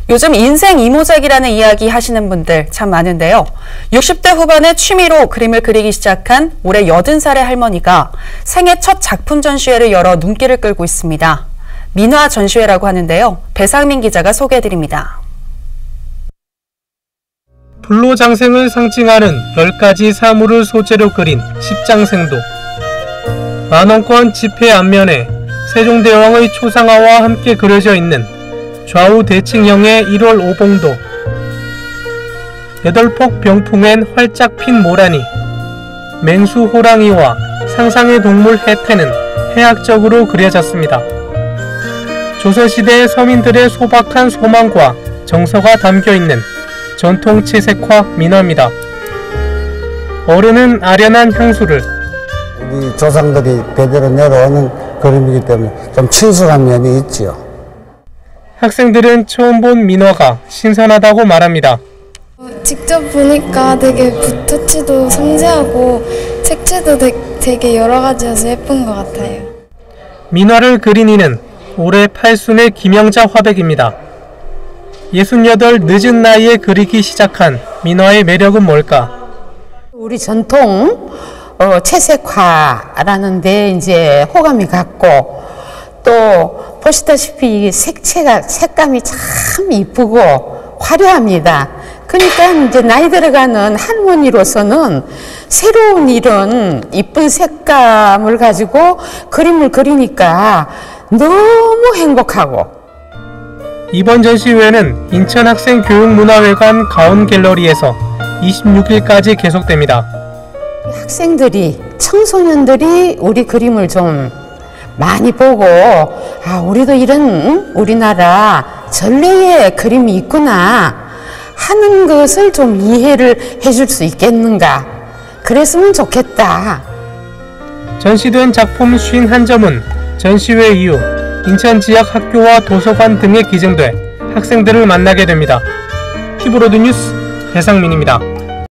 요즘 인생 이모작이라는 이야기 하시는 분들 참 많은데요. 60대 후반에 취미로 그림을 그리기 시작한 올해 80살의 할머니가 생애 첫 작품 전시회를 열어 눈길을 끌고 있습니다. 민화 전시회라고 하는데요. 배상민 기자가 소개해드립니다. 불로장생을 상징하는 10가지 사물을 소재로 그린 십장생도, 만원권 지폐 앞면에 세종대왕의 초상화와 함께 그려져 있는 좌우 대칭형의 1월 오봉도, 8폭 병풍엔 활짝 핀 모란이, 맹수 호랑이와 상상의 동물 해태는 해학적으로 그려졌습니다. 조선시대의 서민들의 소박한 소망과 정서가 담겨있는 전통 채색화 민화입니다. 어른은 아련한 향수를, 우리 조상들이 대대로 내려오는 그림이기 때문에 좀 친숙한 면이 있지요. 학생들은 처음 본 민화가 신선하다고 말합니다. 직접 보니까 되게 붓터치도 섬세하고 색채도 되게 여러 가지여서 예쁜 것 같아요. 민화를 그린 이는 올해 8순의 김영자 화백입니다. 68 늦은 나이에 그리기 시작한 민화의 매력은 뭘까? 우리 전통 채색화라는 데 이제 호감이 갔고, 또 보시다시피 색감이 참 이쁘고 화려합니다. 그러니까 이제 나이 들어가는 할머니로서는 새로운 이런 이쁜 색감을 가지고 그림을 그리니까 너무 행복하고. 이번 전시회는 인천학생교육문화회관 가온갤러리에서 26일까지 계속됩니다. 학생들이, 청소년들이 우리 그림을 좀 많이 보고, 아, 우리도 이런 우리나라 전래의 그림이 있구나 하는 것을 좀 이해를 해줄 수 있겠는가, 그랬으면 좋겠다. 전시된 작품 51점은 전시회 이후 인천 지역 학교와 도서관 등에 기증돼 학생들을 만나게 됩니다. 히브로드 뉴스 배상민입니다.